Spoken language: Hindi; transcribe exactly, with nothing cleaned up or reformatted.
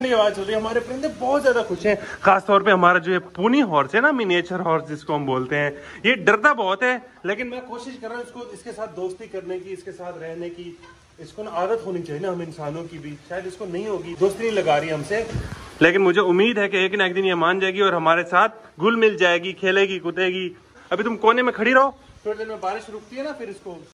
आवाज चल रही है। हमारे परिंदे बहुत ज्यादा खुश हैं, खास तौर पे हमारा जो ये पूनी हॉर्स है ना, मिनिएचर हॉर्स जिसको हम बोलते हैं, ये डरता बहुत है, लेकिन मैं कोशिश कर रहा हूँ इसको इसके साथ दोस्ती करने की, इसके साथ रहने की। इसको ना आदत होनी चाहिए ना हम इंसानों की भी, शायद इसको नहीं होगी, दोस्ती नहीं लगा रही हमसे, लेकिन मुझे उम्मीद है कि एक ना एक दिन ये मान जाएगी और हमारे साथ घुल मिल जाएगी, खेलेगी कूदेगी। अभी तुम कोने में खड़ी रहो, थोड़ी देर में बारिश रुकती है ना, फिर इसको